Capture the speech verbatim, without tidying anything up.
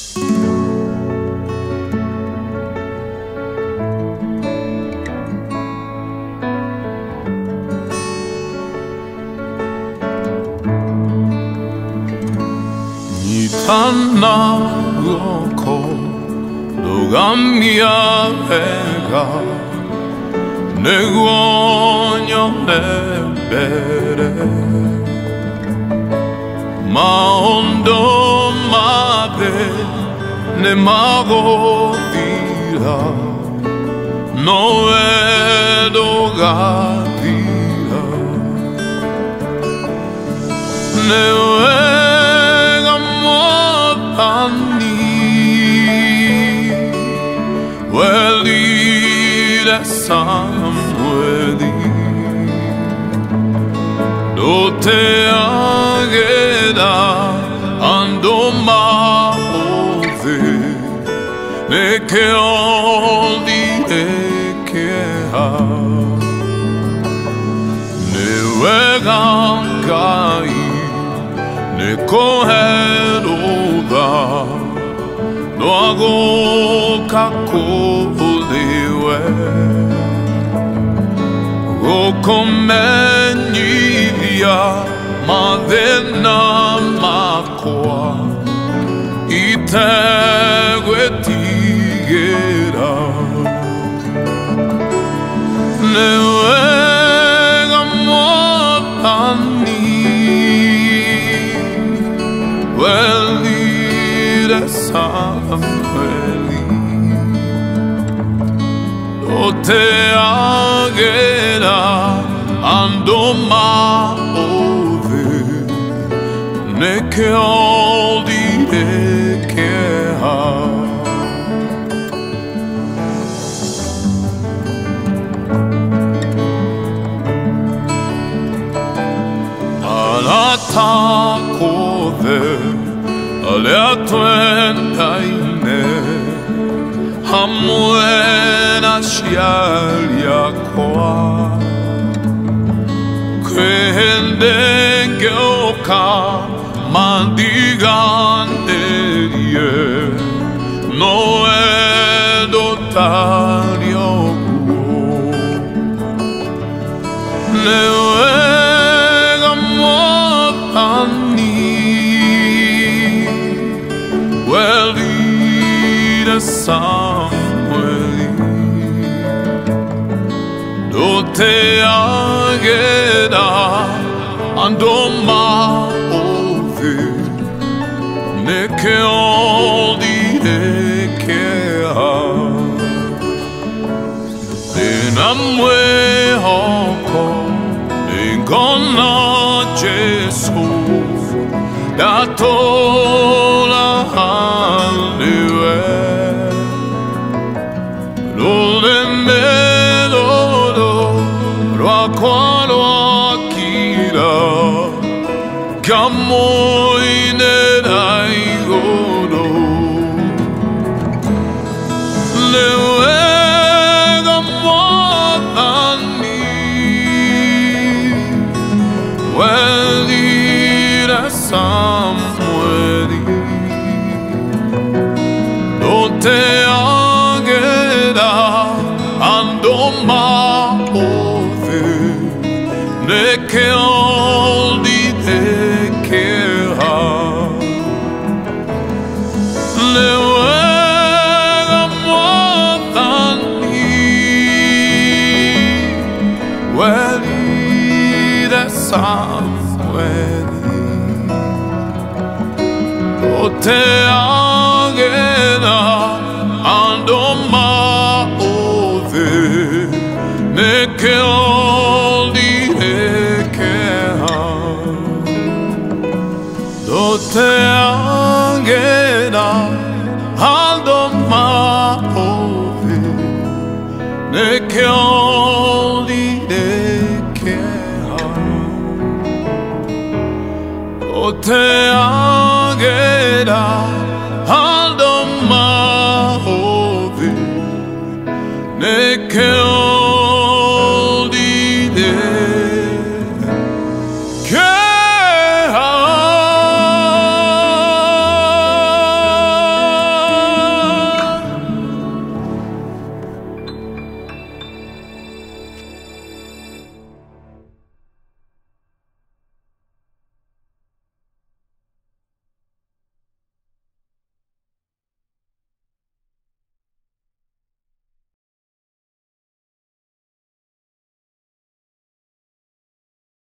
나놓고 누가 미안해가 내 원년의 배래 마음도 마대 내 마고비라 너에도 가비라 내 Well, lead somewhere. No te ageda ando maove ne che oldi e che ha ne vegan kai ne coheroda no hago caco liwe go comenia madena makwa iteguetigera ne vega motani well lead somewhere. No te agera ando maove ne che oldi e che ha anata kove alea twenty-nine Hamuena shialia kwa Kwende gyoka mandiganderie No edo tarioku Ne wega motani Well lead us somewhere. No te ageda ando maove ne che oldi e che ha Dinamwe hoko ingona Jesu datola haliwe Lole melodo Roakwalo akira Kamoine daigodo Lewega motani Welira somewhere No te ageda ando maove ne che oldi e che ha le vega motani welida somewhere no te ageda ando maove ne che oldi e che ha no te ageda ando maove ne che oldi e che ha no te ageda ando maove ne che